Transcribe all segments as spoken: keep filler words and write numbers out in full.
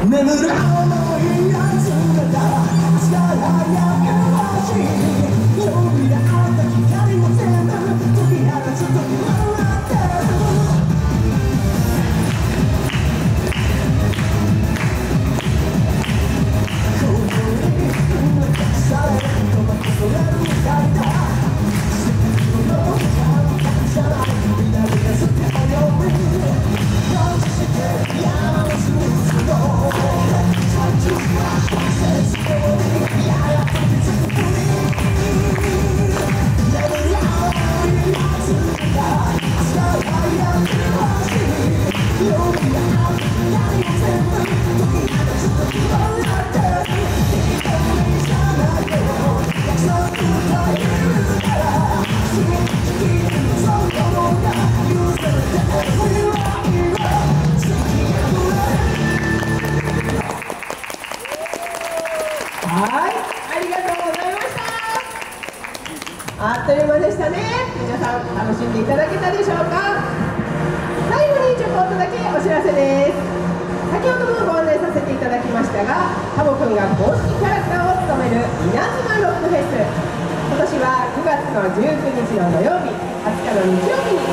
眠る想いが詰めた力や険しい呼び合った光も全部解き放つ時は待ってるここに隠されるとまくそれるみたいだ世界の時間を隠さない皆が捨て泳ぐ感じして山の隅々あっという間でしたね。皆さん楽しんでいただけたでしょうか。最後にちょこっとだけお知らせです。先ほどもご案内させていただきましたが、タボくんが公式キャラクターを務める稲妻ロックフェス、今年はくがつのじゅうくにちの土曜日、はつかの日曜日に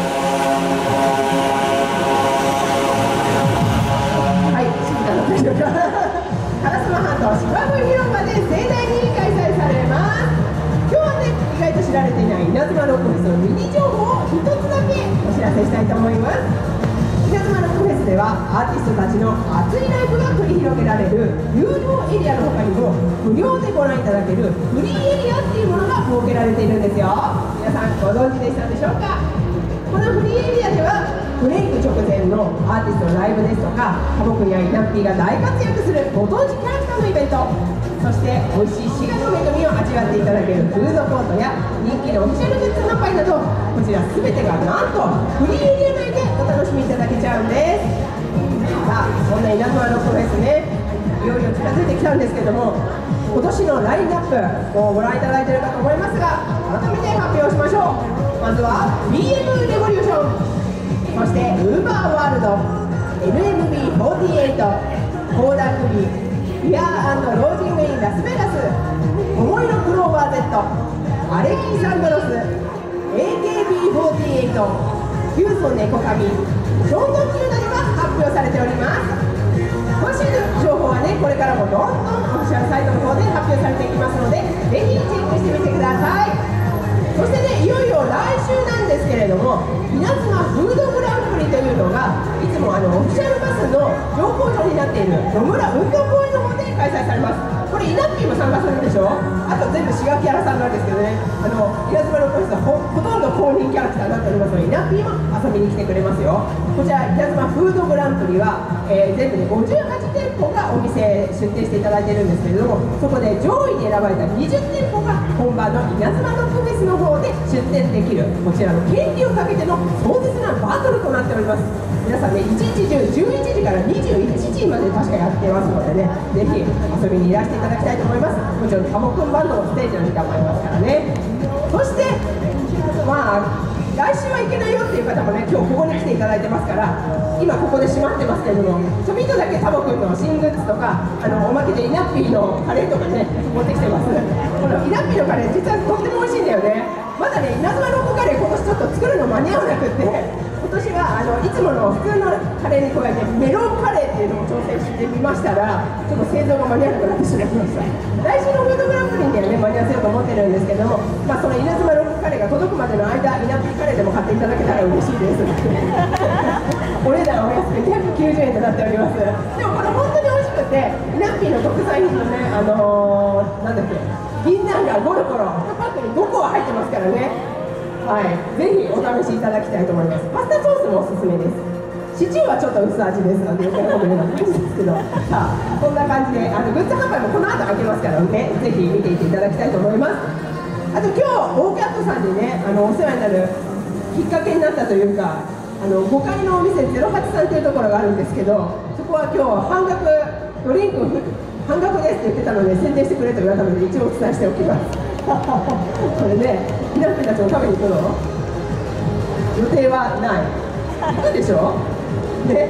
はい静かな大丈夫か烏丸半島芝生広場で盛大に開催されます。今日はね、意外と知られていない稲妻ロックフェスのミニ情報を一つだけお知らせしたいと思います。稲妻ロックフェスではアーティストたちの熱いライブが繰り広げられる有料エリアの他にも無料でご覧いただけるフリーエリアっていうものが設けられているんですよ。皆さんご存知でしたでしょうか。このフリーエリアではブレイク直前のアーティストのライブですとか、タボくんやイナッピーが大活躍するご当地キャラクターのイベント、そして美味しい滋賀の恵みを味わっていただけるフードコートや人気のオフィシャルグッズ販売など、こちら全てがなんとフリーエリア内でお楽しみいただけちゃうんです。さあ、そんな稲妻ロックフェスね、いよいよ近づいてきたんですけども、今年のラインナップをご覧いただいているかと思いますが、改めて発表しましょう。まずは ビーエム レボリューション、そしてウーバーワールド、 エヌエムビーフォーティーエイト、 コーダクリビア&ロージングインラスベガス、桃色クローバー Z、 アレキサンドロス、 エーケービーフォーティーエイト、 ヒューソンネコカミ、ショート級などが発表されております。今週の情報はね、これからもどんどんオフィシャルサイトの方で発表されていきますので、ぜひチェックしてみてください。そしてね、いよいよ来週なんですけれども、稲妻フードグランプリというのがいつもあのオフィシャルバスの乗降所になっている野村運動公園の方で開催されます。これイナッピーも参加するでしょ。あと全部滋賀キャラさんなんですけどね、あの稲妻のコースは ほ, ほとんど公認キャラクターになっておりますので、イナッピーも遊びに来てくれますよ。こちら稲妻フードグランプリは、えー、全部でごじゅうはちてんぽがお店出店していただいているんですけれども、そこで上位に選ばれたにじゅってんぽが本場の稲妻ロックフェスの方で出店できる、こちらの権利をかけての壮絶なバトルとなっております。皆さんね、一日中じゅういちじからにじゅういちじまで確かやってますのでね、ぜひ遊びにいらしていただきたいと思います。もちろんタボくんバンドのステージなんかもありますからね。そしてまあ来週は行けないよっていう方もね、今日ここに来ていただいてますから、今ここで閉まってますけれども、ちょびっとだけタボくんの新グッズとか、あのおまけでイナッピーのカレーとかね持ってきてます。このイナッピーのカレー実はとっても美味しいんだよね。まだね、稲妻ロックカレー今年ちょっと作るの間に合わなくって、今年はあのいつもの普通のカレーに加えてメロンカレーっていうのも挑戦してみましたら、ちょっと製造が間に合わなくなってしまいました。来週のフードグランプリにはね間に合わせようと思ってるんですけども、まあ、その稲妻ロックカレーが届くまでの間、イナッピーカレーでも買っていただけたら嬉しいです。お値段お安くにひゃくきゅうじゅうえんとなっております。でもこれ本当に美味しくて、イナッピーの特産品のね、あのー、なんだっけ、銀杏がゴロゴロいちパックにごこは入ってますからね、はい、ぜひお試しいただきたいと思います。パスタソースもおすすめです。シチューはちょっと薄味ですので余計なこと言うのはないんですけど、さあこんな感じであのグッズ販売もこの後開けますからね、ぜひ見ていっていただきたいと思います。あと今日オーキャットさんでね、あのお世話になるきっかけになったというか、あのごかいのお店ゼロはちさんというところがあるんですけど、そこは今日半額ドリンク半額ですって言ってたので宣伝してくれと言われたので一応お伝えしておきます。これね、ひなっぴたちも食べに行くの予定はない。行くでしょね。は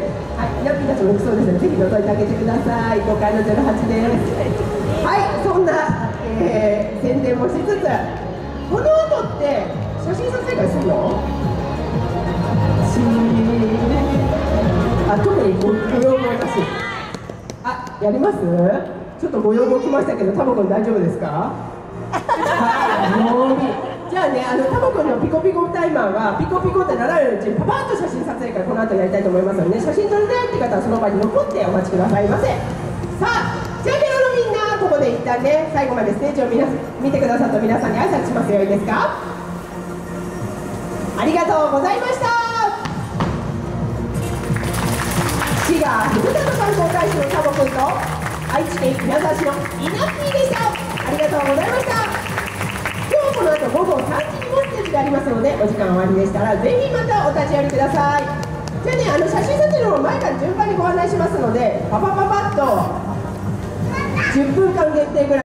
はい、ヤッピーたちもそうですね、ぜひ覗いてあげてください。ごかいのゼロはちです。はい、そんな、えー、宣伝もしつつ、この後って写真撮影会するの？しあ、特にご要望なし。あ、やります？ちょっとご要望来ましたけど、タモ君大丈夫ですか？はい、じゃあね、あのタモ君のピコピコタイマーはピコピコってなられるうちにパパッと写真撮影会この後やりたいと思いますので、ね、写真撮りたいって方はその場に残ってお待ちくださいませ。さあ、チャンネルのみんな、ここで一旦ね、最後までステージを見な見てくださった皆さんに挨拶しますよ。いいですか？ありがとうございました。滋賀ふるさと観光大使のタモ君と愛知県稲沢市のイナッピーでした。ありがとうございました。今日この後午後さんじにもステージがありますので、お時間終わりでしたらぜひまたお立ち寄りください。じゃあね、あの写真撮影の方前から順番にご案内しますので、パパパパッとじゅっぷんかん限定ぐらい